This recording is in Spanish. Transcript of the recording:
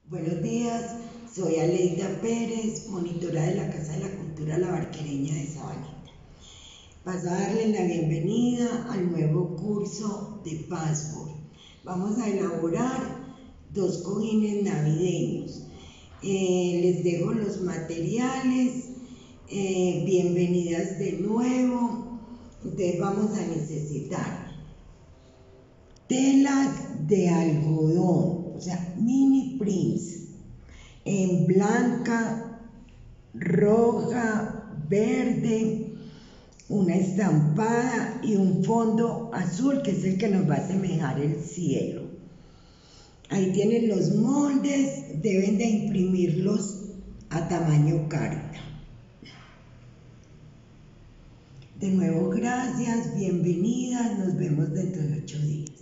Buenos días, soy Aleida Pérez, monitora de la Casa de la Cultura La Barquereña de Sabaneta. Paso a darles la bienvenida al nuevo curso de Password. Vamos a elaborar 2 cojines navideños. Les dejo los materiales. Bienvenidas de nuevo. Entonces vamos a necesitar telas de algodón, o sea, mini prints, en blanca, roja, verde, una estampada y un fondo azul que es el que nos va a asemejar el cielo. Ahí tienen los moldes, deben de imprimirlos a tamaño carta. De nuevo, gracias, bienvenidas, nos vemos dentro de 8 días.